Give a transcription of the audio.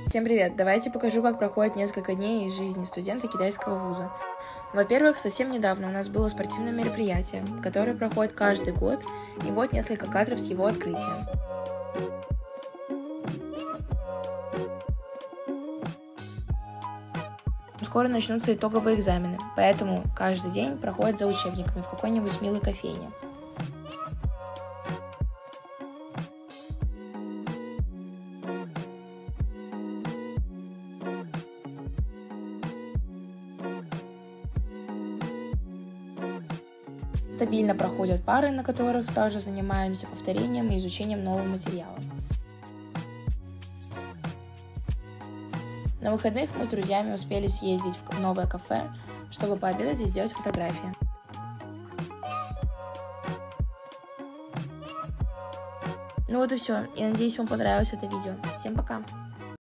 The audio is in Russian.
Всем привет! Давайте покажу, как проходит несколько дней из жизни студента китайского вуза. Во-первых, совсем недавно у нас было спортивное мероприятие, которое проходит каждый год, и вот несколько кадров с его открытия. Скоро начнутся итоговые экзамены, поэтому каждый день проходит за учебниками в какой-нибудь милой кофейне. Стабильно проходят пары, на которых также занимаемся повторением и изучением нового материала. На выходных мы с друзьями успели съездить в новое кафе, чтобы пообедать и сделать фотографии. Ну вот и все. Я надеюсь, вам понравилось это видео. Всем пока!